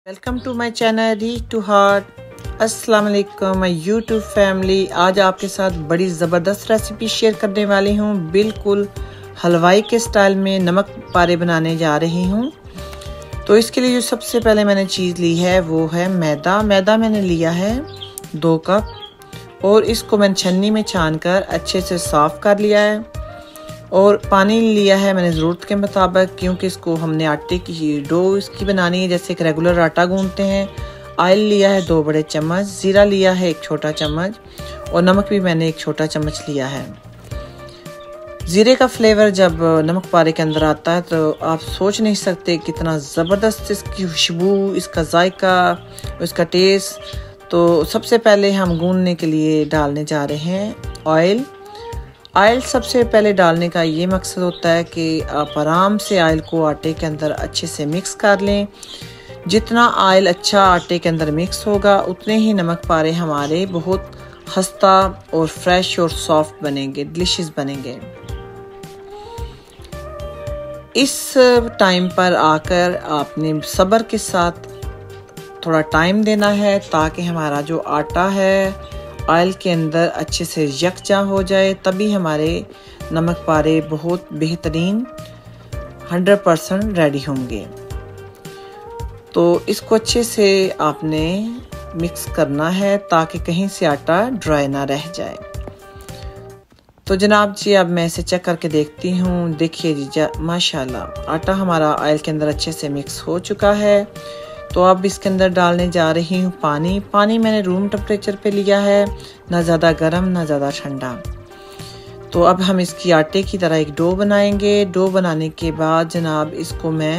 Welcome to my channel reach to heart. अस्सलाम वालेकुम my YouTube family. आज आपके साथ बड़ी ज़बरदस्त रेसिपी शेयर करने वाली हूँ। बिल्कुल हलवाई के स्टाइल में नमक पारे बनाने जा रही हूँ। तो इसके लिए जो सबसे पहले मैंने चीज़ ली है वो है मैदा। मैदा मैंने लिया है 2 कप और इसको मैंने छन्नी में छान कर अच्छे से साफ़ कर लिया है। और पानी लिया है मैंने ज़रूरत के मुताबिक, क्योंकि इसको हमने आटे की डो इसकी बनानी है जैसे एक रेगुलर आटा गूंथते हैं। ऑयल लिया है 2 बड़े चम्मच, ज़ीरा लिया है 1 छोटा चम्मच और नमक भी मैंने 1 छोटा चम्मच लिया है। ज़ीरे का फ्लेवर जब नमक पारे के अंदर आता है तो आप सोच नहीं सकते कितना ज़बरदस्त इसकी खुशबू, इसका जायका, इसका टेस्ट। तो सबसे पहले हम गूंथने के लिए डालने जा रहे हैं ऑयल। ऑयल सबसे पहले डालने का ये मकसद होता है कि आप आराम से ऑयल को आटे के अंदर अच्छे से मिक्स कर लें। जितना ऑयल अच्छा आटे के अंदर मिक्स होगा उतने ही नमक पारे हमारे बहुत खस्ता और फ्रेश और सॉफ्ट बनेंगे, डिलीशियस बनेंगे। इस टाइम पर आकर आपने सब्र के साथ थोड़ा टाइम देना है ताकि हमारा जो आटा है ऑयल के अंदर अच्छे से यकजा हो जाए, तभी हमारे नमक पारे बहुत बेहतरीन 100% रेडी होंगे। तो इसको अच्छे से आपने मिक्स करना है ताकि कहीं से आटा ड्राई ना रह जाए। तो जनाब जी अब मैं इसे चेक करके देखती हूँ। देखिए जी माशाल्लाह आटा हमारा ऑयल के अंदर अच्छे से मिक्स हो चुका है। तो अब इसके अंदर डालने जा रही हूँ पानी। पानी मैंने रूम टेम्परेचर पे लिया है, ना ज़्यादा गर्म ना ज़्यादा ठंडा। तो अब हम इसकी आटे की तरह एक डो बनाएंगे। डो बनाने के बाद जनाब इसको मैं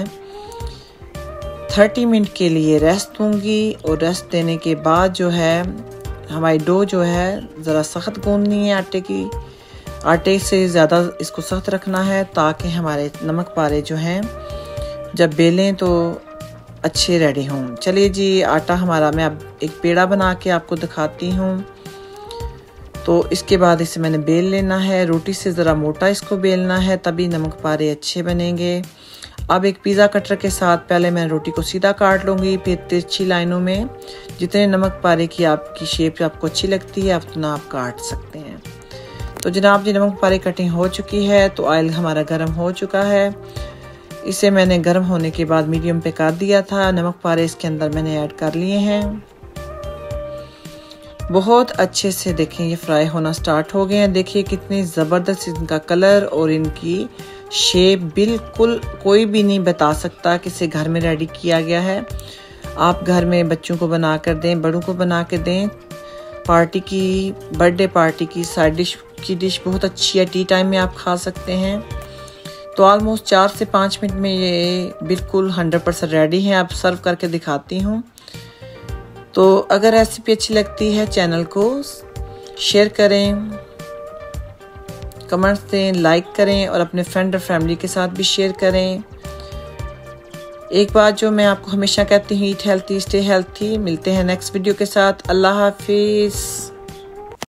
30 मिनट के लिए रेस्ट दूंगी और रेस्ट देने के बाद जो है हमारी डो जो है ज़रा सख्त गूंदनी है आटे से ज़्यादा इसको सख्त रखना है ताकि हमारे नमक पारे जो हैं जब बेलें तो अच्छे रेडी हों। चलिए जी आटा हमारा मैं अब एक पेड़ा बना के आपको दिखाती हूँ। तो इसके बाद इसे मैंने बेल लेना है, रोटी से ज़रा मोटा इसको बेलना है तभी नमक पारे अच्छे बनेंगे। अब एक पिज़्ज़ा कटर के साथ पहले मैं रोटी को सीधा काट लूँगी, फिर तिरछी लाइनों में जितने नमक पारे की आपकी शेप आपको अच्छी लगती है उतना आप काट सकते हैं। तो जनाब जी नमक पारे कटिंग हो चुकी है। तो ऑयल हमारा गर्म हो चुका है। इसे मैंने गर्म होने के बाद मीडियम पे कर दिया था। नमक पारे इसके अंदर मैंने ऐड कर लिए हैं। बहुत अच्छे से देखें ये फ्राई होना स्टार्ट हो गए हैं। देखिए कितनी ज़बरदस्त इनका कलर और इनकी शेप, बिल्कुल कोई भी नहीं बता सकता कि इसे घर में रेडी किया गया है। आप घर में बच्चों को बना कर दें, बड़ों को बना कर दें। पार्टी की, बर्थडे पार्टी की साइड डिश बहुत अच्छी है, टी टाइम में आप खा सकते हैं। तो ऑलमोस्ट 4 से 5 मिनट में ये बिल्कुल 100% रेडी है। आप सर्व करके दिखाती हूँ। तो अगर रेसिपी अच्छी लगती है चैनल को शेयर करें, कमेंट्स दें, लाइक करें और अपने फ्रेंड और फैमिली के साथ भी शेयर करें। एक बात जो मैं आपको हमेशा कहती हूँ, ईट हेल्थी स्टे हेल्थी। मिलते हैं नेक्स्ट वीडियो के साथ। अल्लाह हाफिज़।